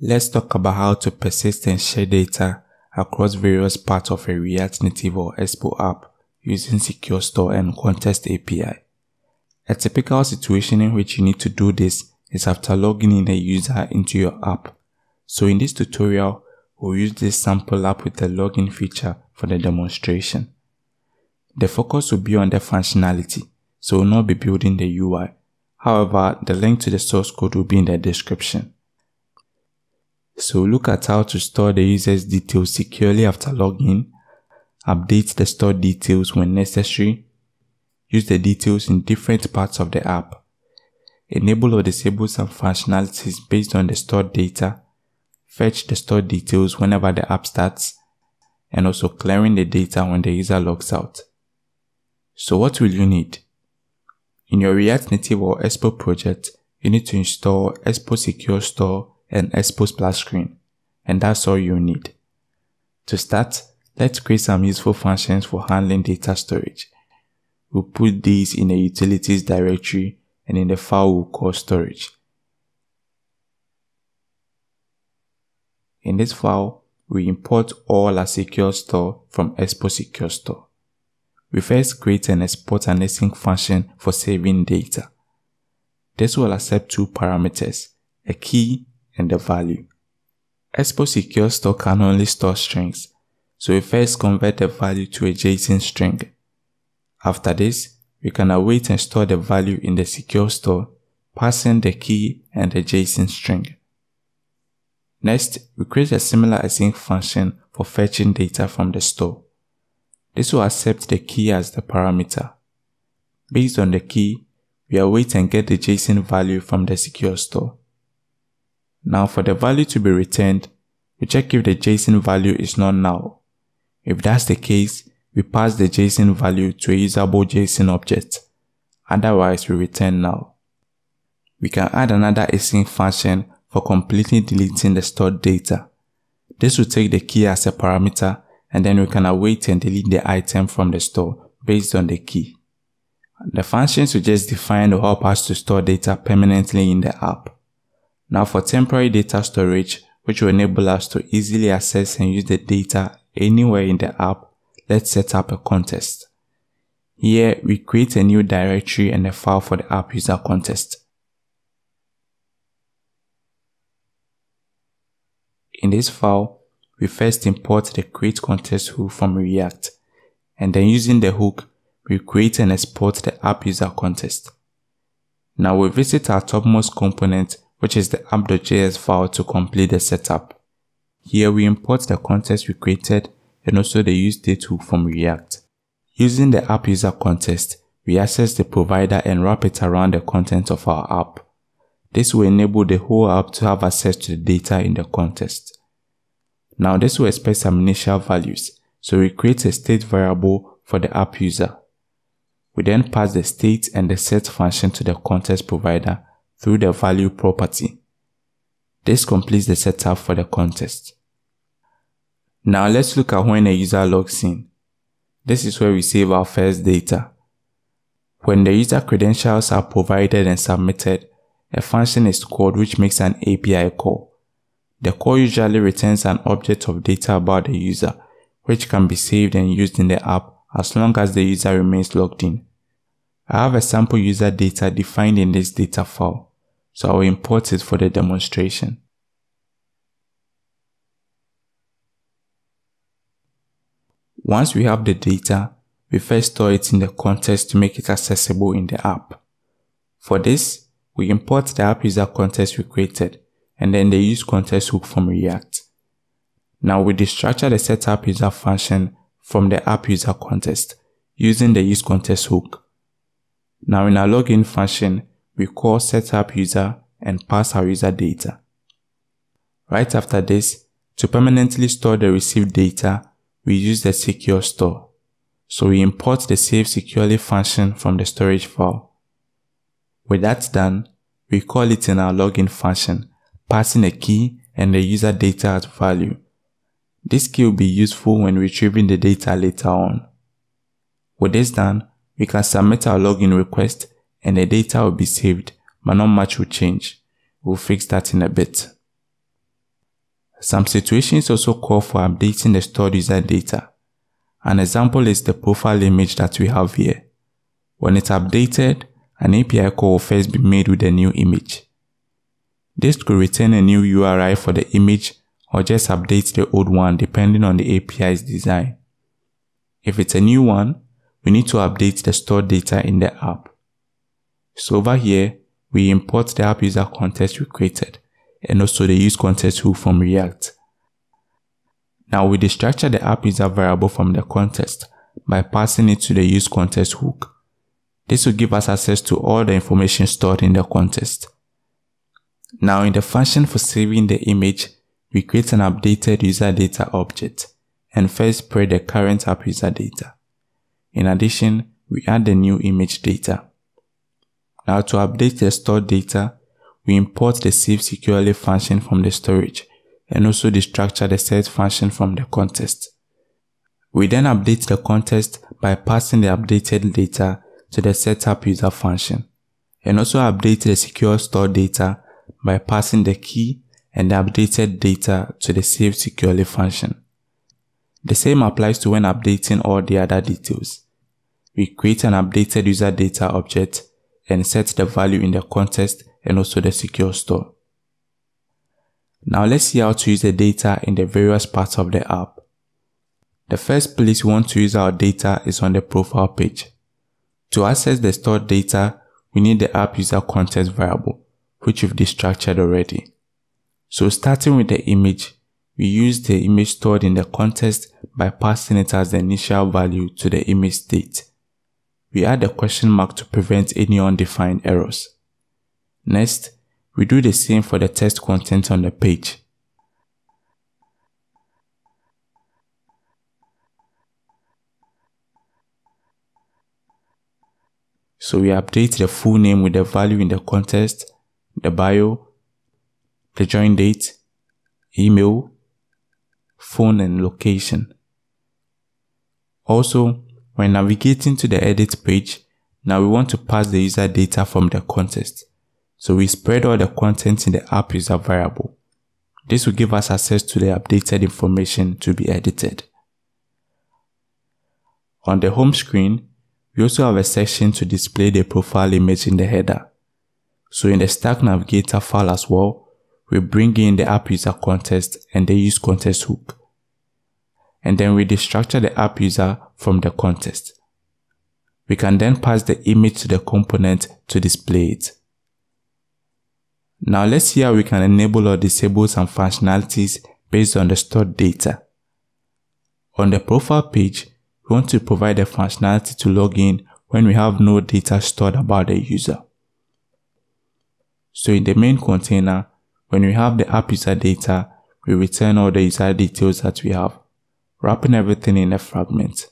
Let's talk about how to persist and share data across various parts of a React Native or Expo app using Secure Store and Context API. A typical situation in which you need to do this is after logging in a user into your app. So in this tutorial, we'll use this sample app with the login feature for the demonstration. The focus will be on the functionality, so we'll not be building the UI. However, the link to the source code will be in the description. So look at how to store the user's details securely after login, update the stored details when necessary, use the details in different parts of the app, enable or disable some functionalities based on the stored data, fetch the stored details whenever the app starts, and also clearing the data when the user logs out. So what will you need? In your React Native or Expo project, you need to install Expo Secure Store and Expo Splash Screen, and that's all you need. To start, let's create some useful functions for handling data storage. We'll put these in a utilities directory and in the file we'll call storage. In this file, we import all our Secure Store from Expo Secure Store. We first create and export an async function for saving data. This will accept two parameters, a key and a value. Expo Secure Store can only store strings, so we first convert the value to a JSON string. After this, we can await and store the value in the Secure Store, passing the key and the JSON string. Next, we create a similar async function for fetching data from the store. This will accept the key as the parameter. Based on the key, we await and get the JSON value from the Secure Store. Now for the value to be returned, we check if the JSON value is not null. If that's the case, we pass the JSON value to a usable JSON object. Otherwise, we return null. We can add another async function for completely deleting the stored data. This will take the key as a parameter, and then we can await and delete the item from the store based on the key. The functions we just defined will help us to store data permanently in the app. Now for temporary data storage, which will enable us to easily access and use the data anywhere in the app, let's set up a context. Here, we create a new directory and a file for the app user context. In this file, we first import the create context hook from React, and then using the hook, we create and export the app user context. Now we visit our topmost component, which is the app.js file, to complete the setup. Here we import the context we created and also the useDate hook from React. Using the app user context, we access the provider and wrap it around the content of our app. This will enable the whole app to have access to the data in the context. Now this will expect some initial values, so we create a state variable for the app user. We then pass the state and the set function to the context provider through the value property. This completes the setup for the context. Now let's look at when a user logs in. This is where we save our first data. When the user credentials are provided and submitted, a function is called which makes an API call. The call usually returns an object of data about the user, which can be saved and used in the app as long as the user remains logged in. I have a sample user data defined in this data file, so I will import it for the demonstration. Once we have the data, we first store it in the context to make it accessible in the app. For this, we import the app user context we created, and then the use context hook from React. Now we destructure the setup user function from the app user context using the use context hook. Now in our login function, we call setup user and pass our user data. Right after this, to permanently store the received data, we use the Secure Store. So we import the save securely function from the storage file. With that done, we call it in our login function, passing a key and the user data as value. This key will be useful when retrieving the data later on. With this done, we can submit our login request and the data will be saved, but not much will change. We'll fix that in a bit. Some situations also call for updating the stored user data. An example is the profile image that we have here. When it's updated, an API call will first be made with the new image. This could return a new URI for the image or just update the old one depending on the API's design. If it's a new one, we need to update the stored data in the app. So over here, we import the app user context we created and also the use context hook from React. Now we destructure the app user variable from the context by passing it to the use context hook. This will give us access to all the information stored in the context. Now in the function for saving the image, we create an updated user data object and first spread the current app user data. In addition, we add the new image data. Now to update the stored data, we import the save securely function from the storage and also destructure the set function from the context. We then update the context by passing the updated data to the setup user function and also update the secure stored data by passing the key and the updated data to the save securely function. The same applies to when updating all the other details. We create an updated user data object and set the value in the context and also the secure store. Now let's see how to use the data in the various parts of the app. The first place we want to use our data is on the profile page. To access the stored data, we need the app user context variable, which we've destructured already. So starting with the image, we use the image stored in the context by passing it as the initial value to the image state. We add a question mark to prevent any undefined errors. Next, we do the same for the text content on the page. So we update the full name with the value in the context, the bio, the join date, email, phone and location. Also, when navigating to the edit page, now we want to pass the user data from the context. So we spread all the content in the app user variable. This will give us access to the updated information to be edited. On the home screen, we also have a section to display the profile image in the header. So in the stack navigator file as well, we bring in the app user context and the use context hook. And then we destructure the app user from the context. We can then pass the image to the component to display it. Now let's see how we can enable or disable some functionalities based on the stored data. On the profile page, we want to provide a functionality to log in when we have no data stored about the user. So in the main container, when we have the app user data, we return all the user details that we have, wrapping everything in a fragment.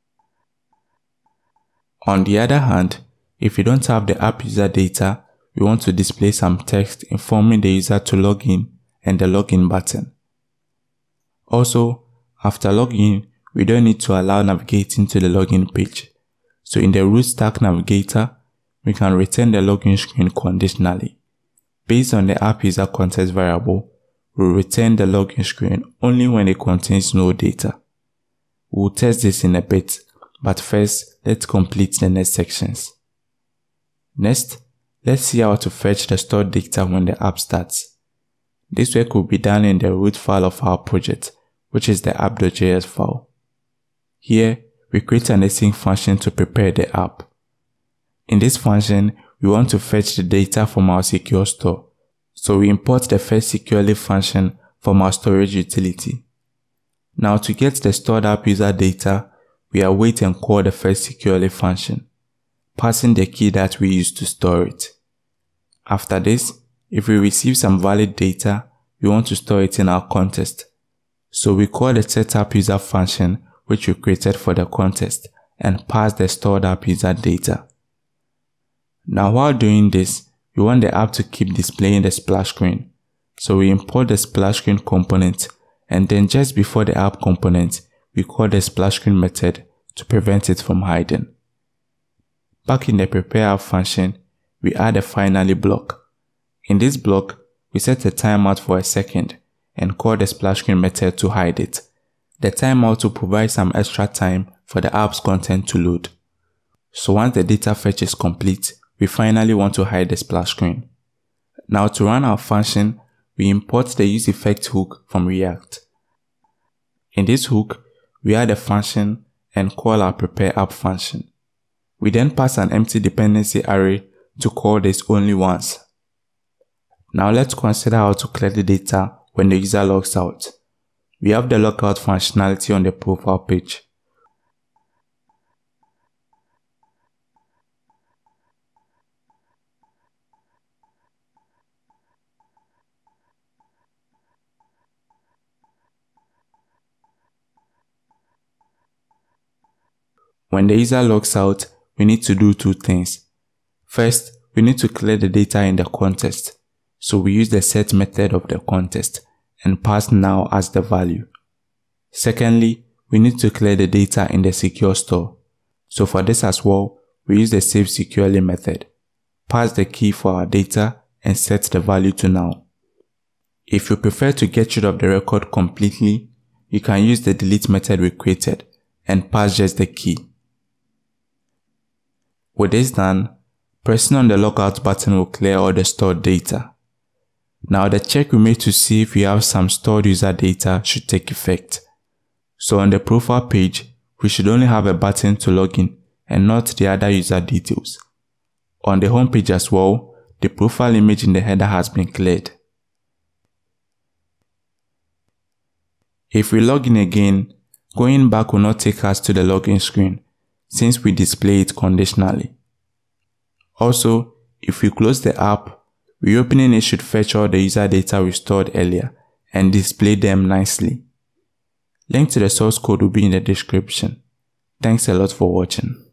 On the other hand, if we don't have the app user data, we want to display some text informing the user to log in and the login button. Also, after login, we don't need to allow navigating to the login page. So in the root stack navigator, we can return the login screen conditionally. Based on the app user context variable, we'll return the login screen only when it contains no data. We'll test this in a bit, but first, let's complete the next sections. Next, let's see how to fetch the stored data when the app starts. This work will be done in the root file of our project, which is the app.js file. Here, we create an async function to prepare the app. In this function, we want to fetch the data from our secure store, so we import the first securely function from our storage utility. Now to get the stored app user data, we await and call the first securely function, passing the key that we use to store it. After this, if we receive some valid data, we want to store it in our context. So we call the setup user function, which we created for the context, and pass the stored app user data. Now while doing this, we want the app to keep displaying the splash screen. So we import the splash screen component, and then just before the app component, we call the splash screen method to prevent it from hiding. Back in the prepare app function, we add a finally block. In this block, we set a timeout for a second and call the splash screen method to hide it. The timeout will provide some extra time for the app's content to load. So once the data fetch is complete, we finally want to hide the splash screen. Now to run our function, we import the useEffect hook from React. In this hook, we add a function and call our prepare app function. We then pass an empty dependency array to call this only once. Now let's consider how to clear the data when the user logs out. We have the Logout functionality on the profile page. When the user logs out, we need to do two things. First, we need to clear the data in the context. So we use the set method of the context and pass now as the value. Secondly, we need to clear the data in the secure store. So for this as well, we use the save securely method. Pass the key for our data and set the value to now. If you prefer to get rid of the record completely, you can use the delete method we created and pass just the key. With this done, pressing on the Logout button will clear all the stored data. Now the check we made to see if we have some stored user data should take effect. So on the profile page, we should only have a button to log in and not the other user details. On the home page as well, the profile image in the header has been cleared. If we log in again, going back will not take us to the login screen since we display it conditionally. Also, if we close the app, reopening it should fetch all the user data we stored earlier and display them nicely. Link to the source code will be in the description. Thanks a lot for watching.